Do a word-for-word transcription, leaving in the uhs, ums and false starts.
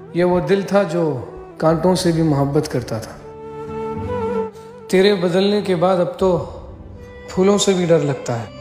ये वो दिल था जो कांटों से भी मोहब्बत करता था। तेरे बदलने के बाद अब तो फूलों से भी डर लगता है।